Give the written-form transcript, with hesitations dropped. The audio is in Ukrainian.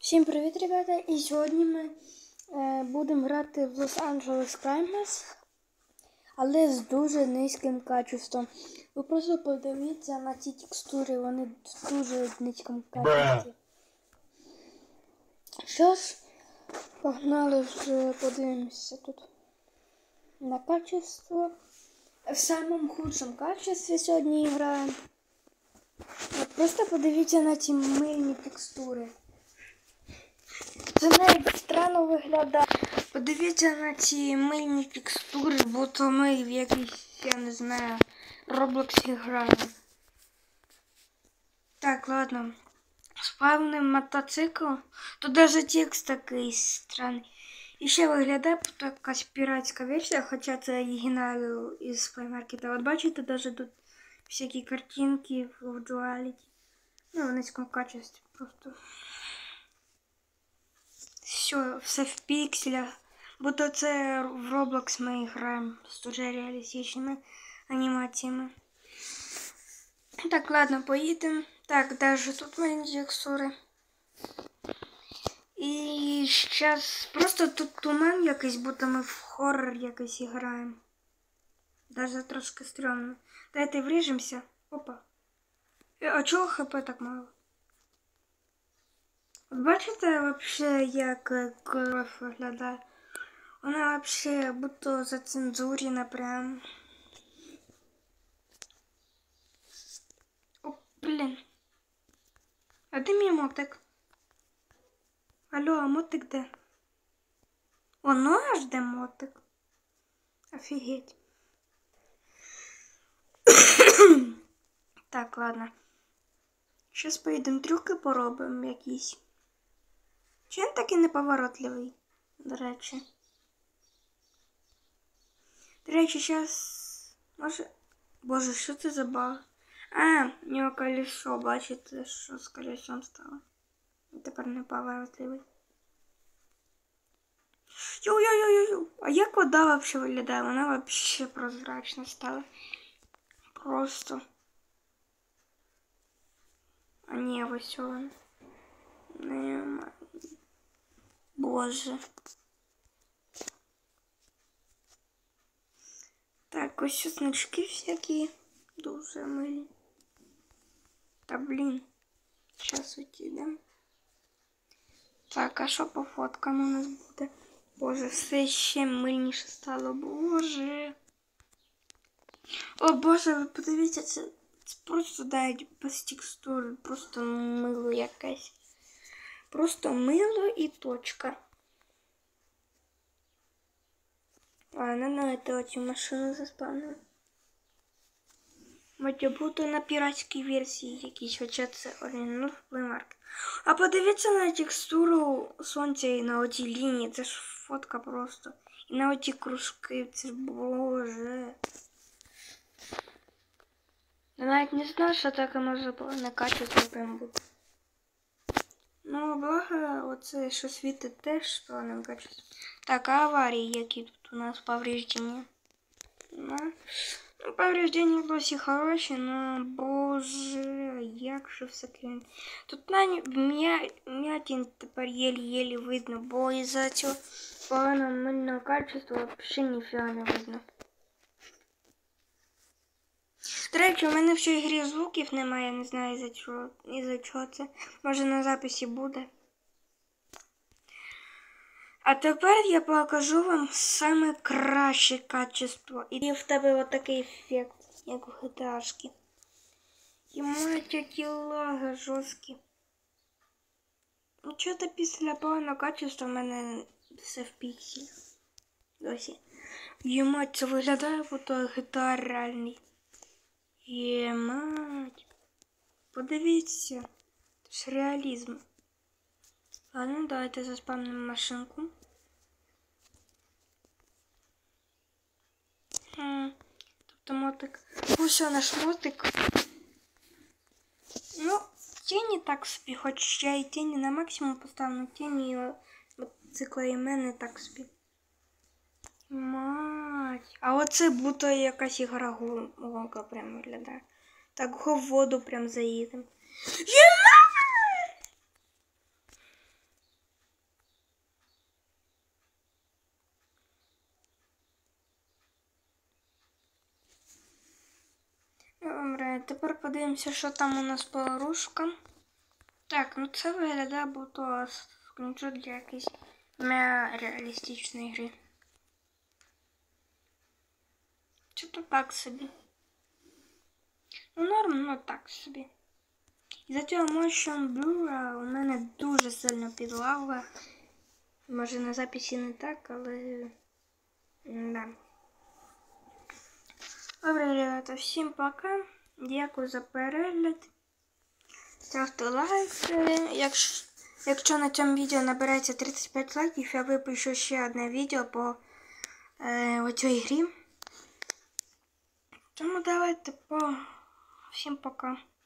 Всім привіт, ребята! І сьогодні ми будемо грати в Los-Angeles Climbers, але з дуже низьким качеством. Ви просто подивіться на ці текстури, вони в дуже низькому качестві. Що ж, погнали вже подивимося тут на качество. В самому худшому качестві сьогодні граємо. Просто подивіться на ці мильні текстури. Це навіть странно виглядає. Подивіться на ці мильні текстури, бо то ми в якійсь, я не знаю, Роблоксі граємо. Так, ладно. Спавним мотоцикл. Тут даже текст такий странний. І ще виглядає якась піратська версія, хоча це оригінал із плеймаркета. От бачите, даже тут всякі картинки в дуаліті. Ну, в низькому качестві просто. Все в пікселях. Будто це в Roblox ми граємо з дуже реалістичними анімаціями. Так, ладно, поїдемо. Так, даже тут маленькі текстури. І зараз просто тут туман якийсь, будто ми в хоррор якийсь граємо. Даже трошки стрьомно. Давайте вріжемося. Опа. А чого ХП так мало? От бачите вообще, як кров виглядає? Вона вообще будто зацензурена прям. О, блін. А де мій мотик? Алло, а мотик де? О, ну аж де мотик? Офігеть. Так, ладно. Щас поїдемо трюки поробимо якісь. Чи він такий неповоротливий, до речі? До речі, зараз... Може... Боже, що це за баг? А, у нього колесо, бачите, що з колесом стало. І тепер неповоротливий. Йо-йо-йо-йо-йо! А як вода вообще виглядає? Вона вообще прозрачна стала. Просто. А ні, ось он. Нема. Боже. Так, ось значки всякі. Дуже милі. Та блін. Зараз утідемо. Так, а що по фоткам у нас буде? Боже, все ще мильніше стало. Боже. О, Боже, ви подивіться, це просто дають без текстури. Просто мило якесь. Просто мило і точка. Ладно, на цю машину заспавнимо. Може бути на піратській версії якісь, хоча це оригінал плеймаркет. А подивіться на текстуру сонця і на оті лінії, це ж фотка просто. І на оті кружки, це ж боже. Я навіть не знаю, що таке може на качество прям бути. Ну, благо, оце, що світить теж повним качеством. Так, а аварії, які тут у нас повреждення? Ну, повреждення досі хороші, но, боже, як же все крім. Тут м'ятін тепер єлі-єлі видно, бо із-за цього поганого мильного качества взагалі ніфіга не видно. До речі, у мене в цій грі звуків немає, не знаю із-за чого це. Може на записі буде. А тепер я покажу вам саме краще качество. І в тебе отакий ефект, як в GTA-шки. І мають ті лаги жорсткі. Ну чого-то після поганого качества в мене все в пікселях. Досі. Ємать, це виглядає, будто GTA реальний. Ємать. Подивіться. Це ж реалізм. Ладно, давайте заспавнимо машинку. Тобто мотик. Ось наш мотик. Ну, тіні так собі, хоч я і тіні на максимум поставлю, тіні мотоцикла і мене так собі. Мать. А оце будто якась ігра гонка прям виглядає. Так, в воду прям заїдемо. тепер подивимося, що там у нас по оружкам. Так, ну це виглядає, бо то скріншот для якоїсь реалістичної гри. Чи то так собі? Ну норм, ну так собі. І за цього Motion Blur у мене дуже сильно підлагує. Може на записі не так, але... Да. Добре, ребята, всім пока. Дякую за перегляд. Ставте лайк. Якщо на цьому відео набереться 35 лайків, я випущу ще одне відео по оцій грі. Тому давайте всім пока.